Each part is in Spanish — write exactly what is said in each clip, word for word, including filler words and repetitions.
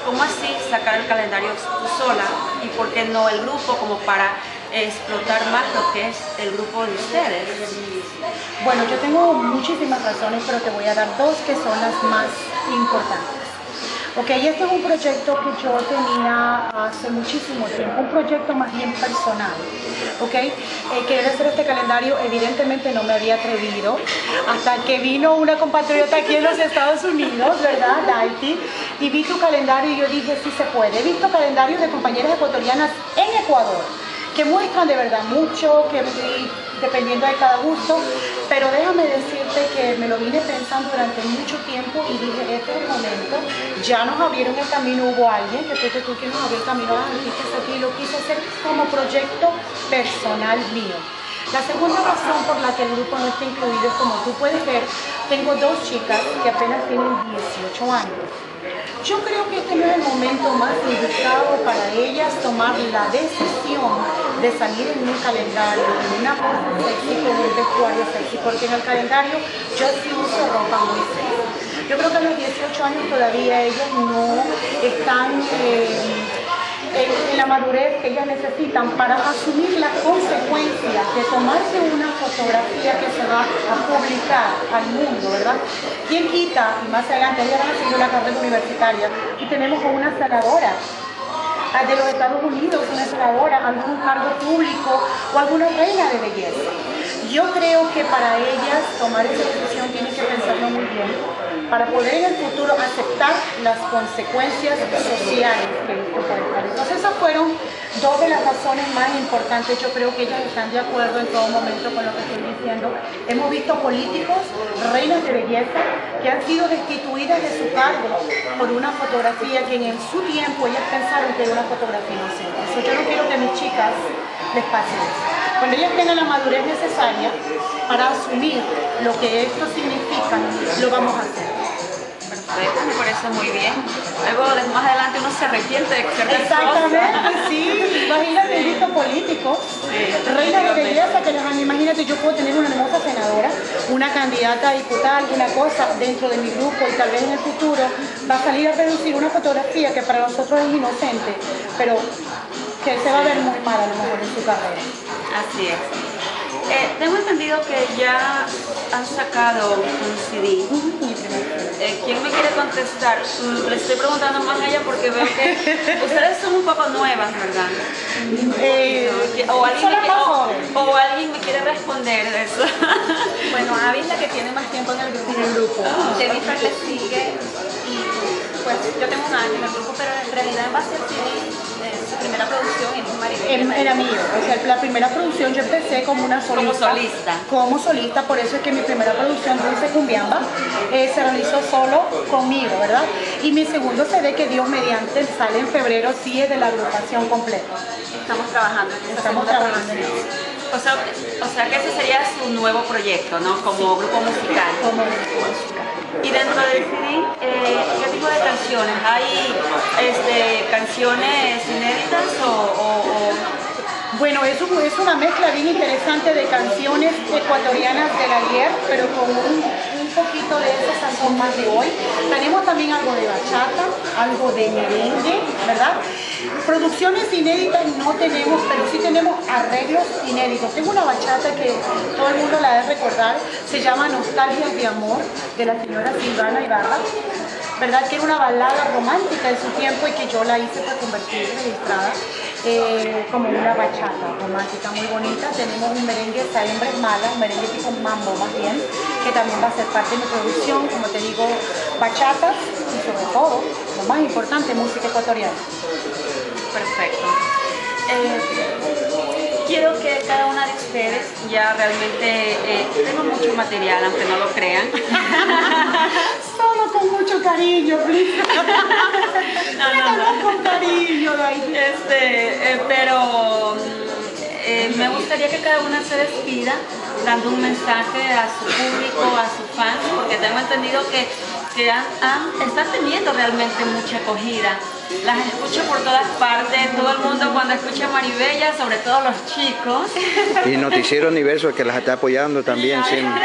¿cómo así sacar el calendario tú sola? ¿Y por qué no el grupo, como para explotar más lo que es el grupo de ustedes? Bueno, yo tengo muchísimas razones, pero te voy a dar dos que son las más importantes. Ok, este es un proyecto que yo tenía hace muchísimo tiempo, un proyecto más bien personal. Ok, eh, querer hacer este calendario, evidentemente no me había atrevido hasta que vino una compatriota aquí en los Estados Unidos, ¿verdad, Daiti? Y vi tu calendario y yo dije, sí se puede. He visto calendarios de compañeras ecuatorianas en Ecuador que muestran de verdad mucho, que dependiendo de cada gusto, pero déjame decirte que me lo vine pensando durante mucho tiempo y dije, este es el momento. Ya nos abrieron el camino, hubo alguien que fuiste tú que nos abrió el camino a las artistas aquí, lo quise hacer como proyecto personal mío. La segunda razón por la que el grupo no está incluido es, como tú puedes ver, tengo dos chicas que apenas tienen dieciocho años. Yo creo que este no es el momento más indicado para ellas tomar la decisión de salir en un calendario, en una cosa sexy, con un vestuario sexy, porque en el calendario yo sí uso ropa muy sexy. Yo creo que a los dieciocho años todavía ellos no están eh, en, en la madurez que ellas necesitan para asumir las consecuencias de tomarse una fotografía que se va a publicar al mundo, ¿verdad? ¿Quién quita? Y más adelante ellas van a seguir una carrera universitaria y tenemos a una senadora de los Estados Unidos, una senadora, algún cargo público o alguna reina de belleza. Yo creo que para ellas tomar esa decisión tienen que pensarlo muy bien para poder en el futuro aceptar las consecuencias sociales que esto puede traer. Entonces esas fueron dos de las razones más importantes. Yo creo que ellas están de acuerdo en todo momento con lo que estoy diciendo. Hemos visto políticos, reinas de belleza, que han sido destituidas de su cargo por una fotografía que en su tiempo ellas pensaron que era una fotografía inocente. Eso yo no quiero que a mis chicas les pase eso. Cuando ellas tengan la madurez necesaria para asumir lo que esto significa, lo vamos a hacer. Perfecto, me parece muy bien. Luego, más adelante, uno se arrepiente de ciertas cosas. Exactamente, sí. Imagínate, he visto políticos, sí, reinas de belleza, que les han, imagínate, yo puedo tener una hermosa senadora, una candidata a diputada, alguna cosa dentro de mi grupo, y tal vez en el futuro va a salir a reducir una fotografía que para nosotros es inocente, pero que se va a ver muy mal a lo mejor en su carrera. Así es. Eh, tengo entendido que ya han sacado un C D. Eh, ¿Quién me quiere contestar? Le estoy preguntando más a ella porque veo que ustedes son un poco nuevas, ¿verdad? Eh, o, alguien me quiere, o, o alguien me quiere responder de eso. Bueno, Abby es la que tiene más tiempo en el grupo. En el grupo. Jennifer le sigue y pues yo tengo un año en el grupo, pero en realidad en base al C D, eh, su primera producción es Maribel. Era mío, o sea, la primera producción yo empecé como una solista. Como solista. Como solista, por eso es que mi primera producción, Dulce Cumbiamba, eh, se realizó solo conmigo, ¿verdad? Y mi segundo C D, que Dios mediante sale en febrero, sí es de la agrupación completa. Estamos trabajando en eso. Estamos trabajando en eso. O sea, o sea que ese sería su nuevo proyecto, ¿no? Como sí, grupo musical. Como grupo musical. Y dentro del C D, eh, ¿qué tipo de canciones? ¿Hay este, canciones inéditas o...? o, o... Bueno, es, un, es una mezcla bien interesante de canciones ecuatorianas del ayer, pero con un, un poquito de esa sazón más de hoy. Tenemos también algo de bachata, algo de merengue, ¿verdad? Producciones inéditas no tenemos, pero sí tenemos arreglos inéditos. Tengo una bachata que todo el mundo la debe recordar, se llama Nostalgias de Amor, de la señora Silvana Ibarra, ¿verdad? Que era una balada romántica de su tiempo y que yo la hice para convertir registrada eh, como una bachata romántica muy bonita. Tenemos un merengue, Esta hembra es mala, un merengue tipo mambo más bien, que también va a ser parte de mi producción, como te digo, bachatas y sobre todo, lo más importante, música ecuatoriana. Perfecto. Eh, quiero que cada una de ustedes, ya realmente eh, tengo mucho material, aunque no lo crean. Solo con mucho cariño, please. No, no, no. Con cariño, este, eh, pero eh, me gustaría que cada una se despida dando un mensaje a su público, a sus fans, porque tengo entendido que, que han, han, están teniendo realmente mucha acogida. Las escucho por todas partes, todo el mundo cuando escucha a Maribella, sobre todo los chicos. Y Noticiero Universo, que las está apoyando también siempre.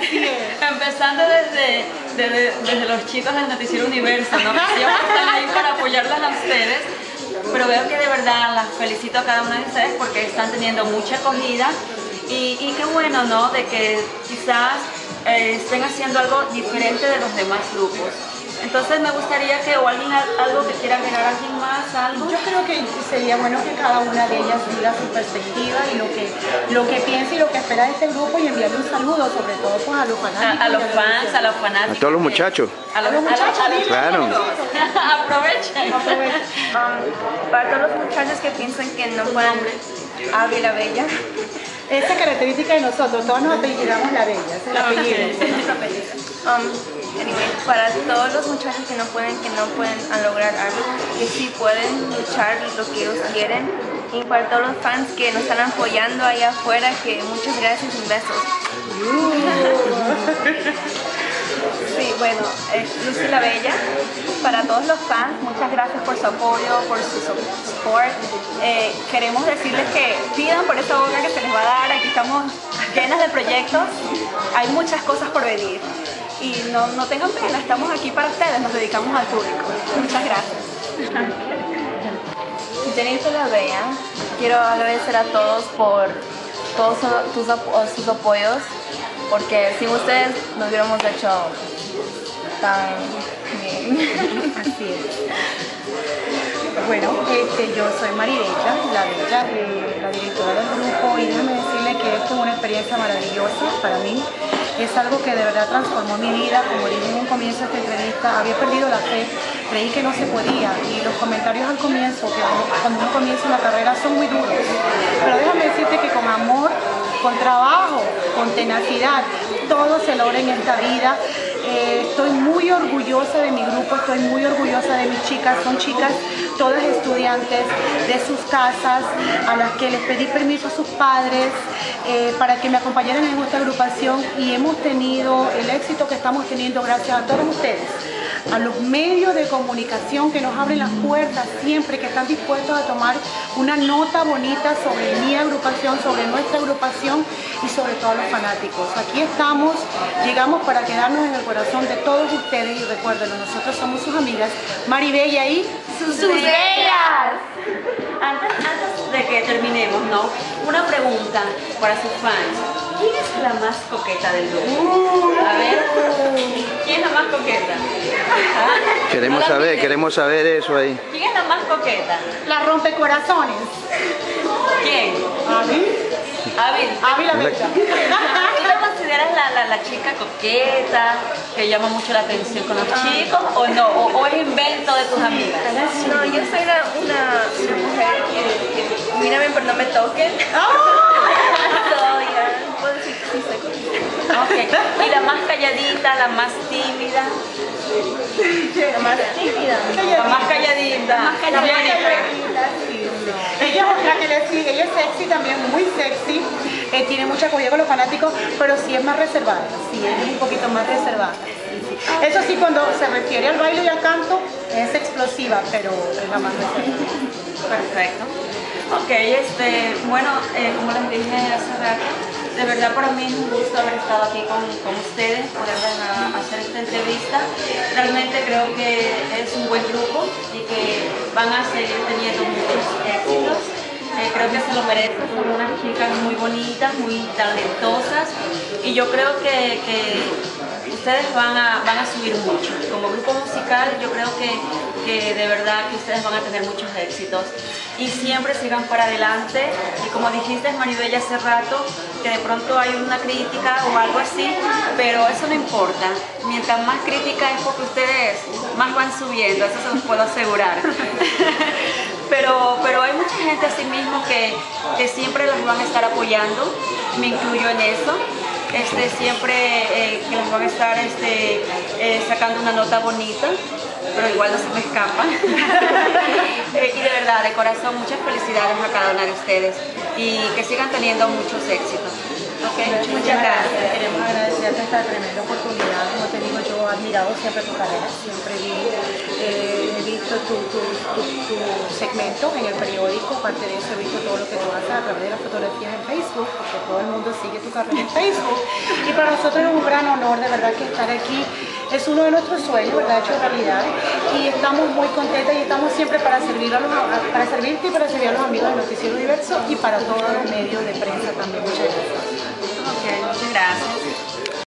Empezando desde, desde, desde los chicos del Noticiero Universo, ¿no? Que siempre están ahí para apoyarlas a ustedes, pero veo que de verdad las felicito a cada una de ustedes porque están teniendo mucha acogida y, y qué bueno, ¿no? De que quizás eh, estén haciendo algo diferente de los demás grupos. Entonces me gustaría que o alguien algo que quiera agregar, alguien más, algo. Yo creo que sería bueno que cada una de ellas diga su perspectiva y lo que, lo que piensa y lo que espera de este grupo y enviarle un saludo sobre todo pues, a los fanáticos. A, a los fans, a los fanáticos. A todos los muchachos. A los, a los muchachos, a los, claro. Aprovechen. Aprovechen. Um, para todos los muchachos que piensan que no pueden Abby la Bella. Esa característica de nosotros, todos nos apellidamos la Bella, ese es el apellido. Es nuestro apellido. Um, anyway, para todos los muchachos que no pueden, que no pueden lograr algo, que sí pueden luchar lo que ellos quieren. Y para todos los fans que nos están apoyando ahí afuera, que muchas gracias y besos. Sí, bueno, eh, Lucy la Bella, para todos los fans, muchas gracias por su apoyo, por su support. Eh, queremos decirles que pidan por esa boca que se les va a dar, aquí estamos llenas de proyectos, hay muchas cosas por venir. Y no, no tengan pena, estamos aquí para ustedes, nos dedicamos al público. Muchas gracias. Jennifer la Bella, quiero agradecer a todos por todos sus, sus apoyos, porque sin ustedes no hubiéramos hecho tan bien. Así es. Bueno, este, yo soy Maribella, la Bella, eh, la directora del grupo, y déjame decirle que esto es una experiencia maravillosa para mí. Es algo que de verdad transformó mi vida. Como dije en un comienzo de esta entrevista, había perdido la fe, creí que no se podía, y los comentarios al comienzo, que cuando uno comienza una carrera, son muy duros. Pero déjame decirte que con amor, con trabajo, con tenacidad, todo se logra en esta vida. Eh, estoy muy orgullosa de mi grupo, estoy muy orgullosa de mis chicas, son chicas todas estudiantes de sus casas, a las que les pedí permiso a sus padres eh, para que me acompañaran en esta agrupación, y hemos tenido el éxito que estamos teniendo gracias a todos ustedes, a los medios de comunicación que nos abren las puertas siempre, que están dispuestos a tomar una nota bonita sobre mi agrupación, sobre nuestra agrupación y sobre todo a los fanáticos. Aquí estamos, llegamos para quedarnos en el corazón de todos ustedes, y recuérdenlo, nosotros somos sus amigas Maribella y sus, sus bellas. Antes, antes de que terminemos, ¿no? Una pregunta para sus fans. ¿Quién es la más coqueta del grupo? A ver, ¿quién es la más coqueta? ¿Ah? Queremos no saber, queremos saber eso ahí. ¿Quién es la más coqueta? La rompecorazones. ¿Quién? Abby. Abby. Abby la Bella. ¿Tú te consideras la, la, la chica coqueta, que llama mucho la atención con los chicos, o no? ¿O, o es invento de tus amigas? No, yo soy una, una mujer que, que mírame pero no me toquen. Todavía puedo decir que sí soy coqueta. Okay. ¿Y la más calladita, la más tímida? La más tímida. La más calladita. La más calladita. Ella es otra que le sigue, ella es sexy también, muy sexy, eh, tiene mucha acogida con los fanáticos, pero sí es más reservada, sí, ella es un poquito más reservada. Sí, sí. Eso sí, cuando se refiere al baile y al canto, es explosiva, pero es la más reservada. Perfecto. Ok, este, bueno, eh, como les dije hace rato, de verdad para mí es un gusto haber estado aquí con, con ustedes, poder a, hacer esta entrevista. Realmente creo que es un buen grupo y que van a seguir teniendo muchos éxitos. Eh, creo que se lo merecen, son unas chicas muy bonitas, muy talentosas, y yo creo que, que ustedes van a, van a subir mucho. Como grupo musical yo creo que, que de verdad que ustedes van a tener muchos éxitos. Y siempre sigan para adelante, y como dijiste Maribella hace rato, que de pronto hay una crítica o algo así, pero eso no importa. Mientras más crítica es porque ustedes más van subiendo, eso se los puedo asegurar. Pero, pero hay mucha gente así mismo que, que siempre las van a estar apoyando, me incluyo en eso. Este, siempre eh, que les van a estar este, eh, sacando una nota bonita, pero igual no se me escapan. eh, y de verdad, de corazón, muchas felicidades a cada una de ustedes y que sigan teniendo muchos éxitos. Okay. Muchas, muchas gracias. Queremos agradecerte esta tremenda oportunidad. Como te digo, yo he admirado siempre tu carrera, siempre vi, eh, he visto visto tu, tu, tu, tu segmento en el periódico, aparte de eso he visto todo lo que tú haces a través de las fotografías en Facebook, porque todo el mundo sigue tu carrera en Facebook. Y para nosotros es un gran honor, de verdad, que estar aquí es uno de nuestros sueños, ¿verdad?, hecho realidad. Y estamos muy contentas y estamos siempre para, servir a los, para servirte y para servir a los amigos del Noticiero Universo y para todos los medios de prensa también. Muchas gracias.